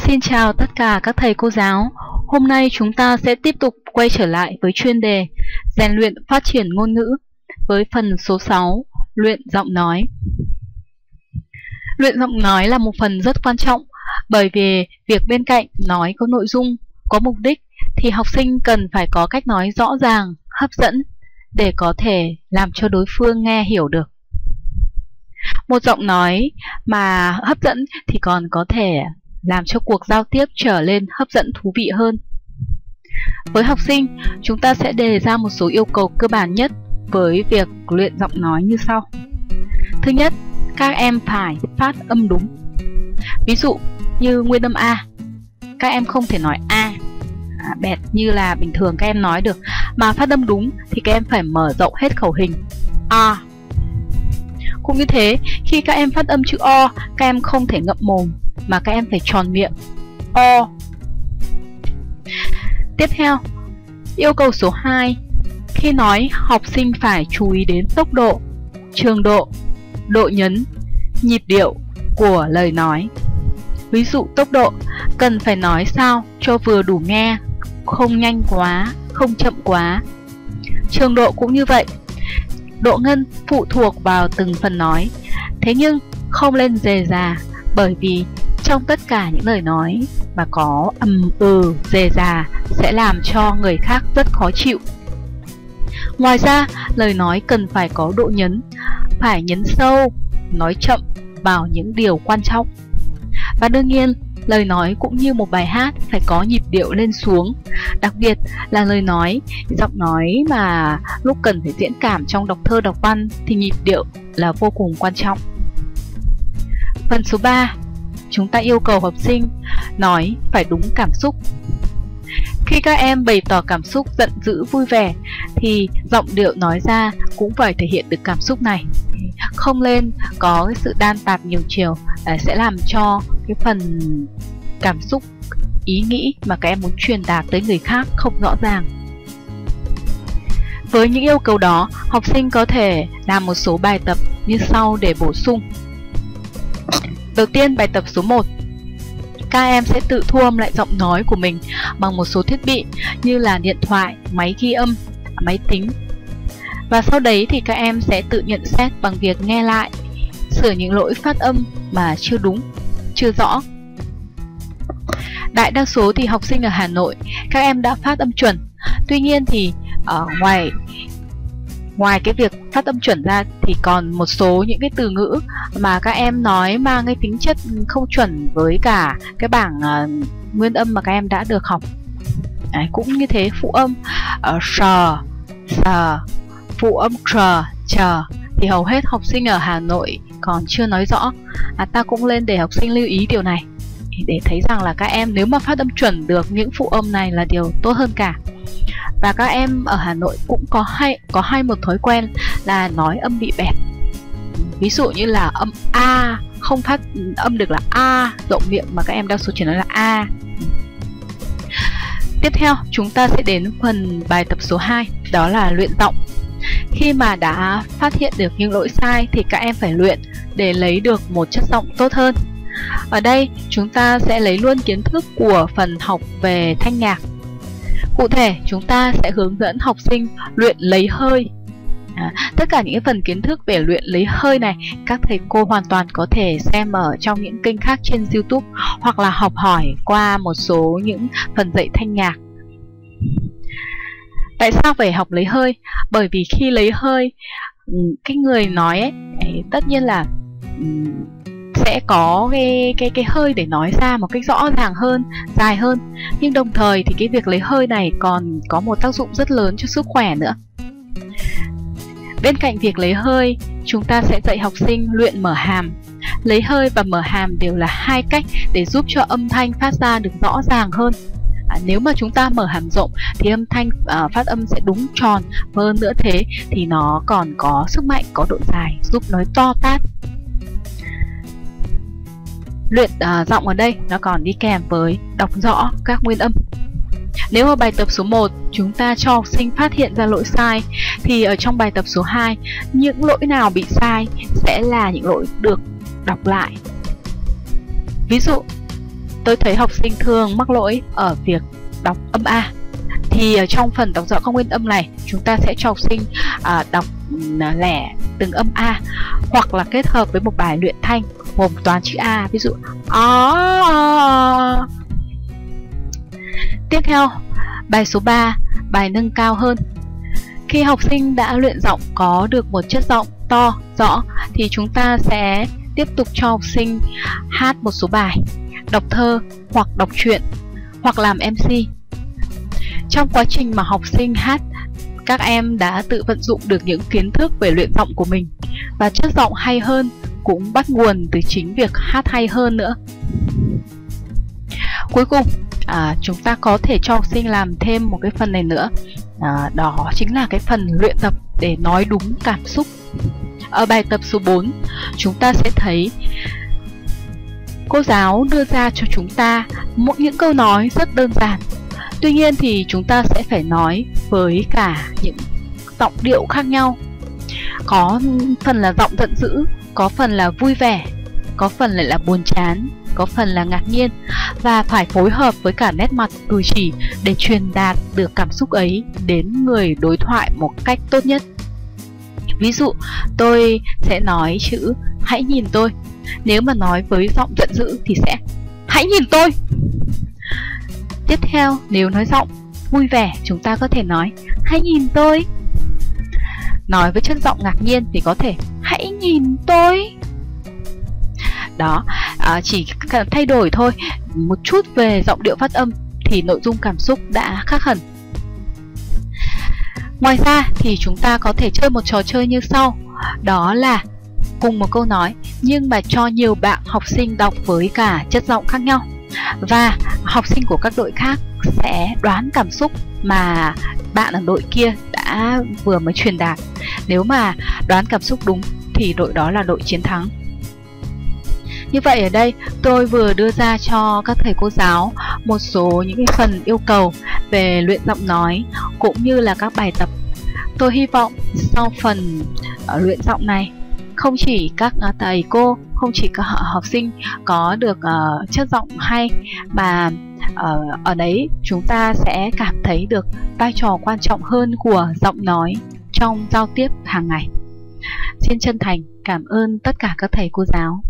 Xin chào tất cả các thầy cô giáo. Hôm nay chúng ta sẽ tiếp tục quay trở lại với chuyên đề rèn luyện phát triển ngôn ngữ với phần số 6, luyện giọng nói. Luyện giọng nói là một phần rất quan trọng bởi vì việc bên cạnh nói có nội dung, có mục đích thì học sinh cần phải có cách nói rõ ràng, hấp dẫn để có thể làm cho đối phương nghe hiểu được. Một giọng nói mà hấp dẫn thì còn có thể làm cho cuộc giao tiếp trở nên hấp dẫn thú vị hơn. Với học sinh, chúng ta sẽ đề ra một số yêu cầu cơ bản nhất với việc luyện giọng nói như sau. Thứ nhất, các em phải phát âm đúng. Ví dụ như nguyên âm A, các em không thể nói A bẹt như là bình thường các em nói được, mà phát âm đúng thì các em phải mở rộng hết khẩu hình A. Cũng như thế, khi các em phát âm chữ O, các em không thể ngậm mồm mà các em phải tròn miệng O. Tiếp theo, yêu cầu số 2, khi nói học sinh phải chú ý đến tốc độ, trường độ, độ nhấn, nhịp điệu của lời nói. Ví dụ tốc độ, cần phải nói sao cho vừa đủ nghe, không nhanh quá, không chậm quá. Trường độ cũng như vậy, độ ngân phụ thuộc vào từng phần nói, thế nhưng không lên rề rà, bởi vì trong tất cả những lời nói mà có rề rà sẽ làm cho người khác rất khó chịu. Ngoài ra, lời nói cần phải có độ nhấn, phải nhấn sâu, nói chậm vào những điều quan trọng. Và đương nhiên, lời nói cũng như một bài hát phải có nhịp điệu lên xuống. Đặc biệt là lời nói, giọng nói mà lúc cần phải diễn cảm trong đọc thơ đọc văn thì nhịp điệu là vô cùng quan trọng. Phần số 3, chúng ta yêu cầu học sinh nói phải đúng cảm xúc. Khi các em bày tỏ cảm xúc giận dữ vui vẻ thì giọng điệu nói ra cũng phải thể hiện được cảm xúc này. Không nên có cái sự đan tạp nhiều chiều, sẽ làm cho cái phần cảm xúc, ý nghĩ mà các em muốn truyền đạt tới người khác không rõ ràng. Với những yêu cầu đó, học sinh có thể làm một số bài tập như sau để bổ sung. Đầu tiên, bài tập số 1. Các em sẽ tự thu âm lại giọng nói của mình bằng một số thiết bị như là điện thoại, máy ghi âm, máy tính. Và sau đấy thì các em sẽ tự nhận xét bằng việc nghe lại, sửa những lỗi phát âm mà chưa đúng, chưa rõ. Đại đa số thì học sinh ở Hà Nội, các em đã phát âm chuẩn. Tuy nhiên thì ngoài cái việc phát âm chuẩn ra thì còn một số những cái từ ngữ mà các em nói mang cái tính chất không chuẩn với cả cái bảng nguyên âm mà các em đã được học. Cũng như thế, phụ âm sờ, sờ, phụ âm chờ thì hầu hết học sinh ở Hà Nội còn chưa nói rõ. Ta cũng lên để học sinh lưu ý điều này để thấy rằng là các em nếu mà phát âm chuẩn được những phụ âm này là điều tốt hơn cả. Và các em ở Hà Nội cũng có hay một thói quen là nói âm bị bẹt. Ví dụ như là âm A không phát âm được là A rộng miệng mà các em đa số chỉ nói là A. Tiếp theo, chúng ta sẽ đến phần bài tập số 2, đó là luyện giọng. Khi mà đã phát hiện được những lỗi sai thì các em phải luyện để lấy được một chất giọng tốt hơn. Ở đây chúng ta sẽ lấy luôn kiến thức của phần học về thanh nhạc. Cụ thể, chúng ta sẽ hướng dẫn học sinh luyện lấy hơi. Tất cả những phần kiến thức về luyện lấy hơi này, các thầy cô hoàn toàn có thể xem ở trong những kênh khác trên YouTube hoặc là học hỏi qua một số những phần dạy thanh nhạc. Tại sao phải học lấy hơi? Bởi vì khi lấy hơi, cái người nói ấy, tất nhiên là sẽ có cái hơi để nói ra một cách rõ ràng hơn, dài hơn. Nhưng đồng thời thì cái việc lấy hơi này còn có một tác dụng rất lớn cho sức khỏe nữa. Bên cạnh việc lấy hơi, chúng ta sẽ dạy học sinh luyện mở hàm. Lấy hơi và mở hàm đều là hai cách để giúp cho âm thanh phát ra được rõ ràng hơn. Nếu mà chúng ta mở hàm rộng thì âm thanh phát âm sẽ đúng tròn, hơn nữa thế thì nó còn có sức mạnh, có độ dài, giúp nói to tát. Luyện giọng ở đây nó còn đi kèm với đọc rõ các nguyên âm. Nếu ở bài tập số 1 chúng ta cho học sinh phát hiện ra lỗi sai thì ở trong bài tập số 2 những lỗi nào bị sai sẽ là những lỗi được đọc lại. Ví dụ tôi thấy học sinh thường mắc lỗi ở việc đọc âm A. Thì trong phần đọc rõ các nguyên âm này, chúng ta sẽ cho học sinh đọc lẻ từng âm A, hoặc là kết hợp với một bài luyện thanh gồm toán chữ A, ví dụ Tiếp theo, bài số 3, bài nâng cao hơn. Khi học sinh đã luyện giọng có được một chất giọng to, rõ, thì chúng ta sẽ tiếp tục cho học sinh hát một số bài, đọc thơ hoặc đọc truyện, hoặc làm MC. Trong quá trình mà học sinh hát, các em đã tự vận dụng được những kiến thức về luyện giọng của mình, và chất giọng hay hơn cũng bắt nguồn từ chính việc hát hay hơn nữa. Cuối cùng, chúng ta có thể cho học sinh làm thêm một cái phần này nữa, đó chính là cái phần luyện tập để nói đúng cảm xúc. Ở bài tập số 4, chúng ta sẽ thấy cô giáo đưa ra cho chúng ta những câu nói rất đơn giản. Tuy nhiên thì chúng ta sẽ phải nói với cả những giọng điệu khác nhau. Có phần là giọng giận dữ, có phần là vui vẻ, có phần lại là buồn chán, có phần là ngạc nhiên, và phải phối hợp với cả nét mặt, cử chỉ để truyền đạt được cảm xúc ấy đến người đối thoại một cách tốt nhất. Ví dụ, tôi sẽ nói chữ hãy nhìn tôi. Nếu mà nói với giọng giận dữ thì sẽ hãy nhìn tôi. Tiếp theo, nếu nói giọng vui vẻ, chúng ta có thể nói hãy nhìn tôi. Nói với chất giọng ngạc nhiên thì có thể hãy nhìn tôi. Đó, chỉ thay đổi thôi một chút về giọng điệu phát âm thì nội dung cảm xúc đã khác hẳn. Ngoài ra thì chúng ta có thể chơi một trò chơi như sau. Đó là cùng một câu nói nhưng mà cho nhiều bạn học sinh đọc với cả chất giọng khác nhau, và học sinh của các đội khác sẽ đoán cảm xúc mà bạn ở đội kia đã vừa mới truyền đạt. Nếu mà đoán cảm xúc đúng thì đội đó là đội chiến thắng. Như vậy ở đây tôi vừa đưa ra cho các thầy cô giáo một số những cái phần yêu cầu về luyện giọng nói cũng như là các bài tập. Tôi hy vọng sau phần luyện giọng này, không chỉ các thầy cô, không chỉ các học sinh có được chất giọng hay, mà ở đấy chúng ta sẽ cảm thấy được vai trò quan trọng hơn của giọng nói trong giao tiếp hàng ngày. Xin chân thành cảm ơn tất cả các thầy cô giáo.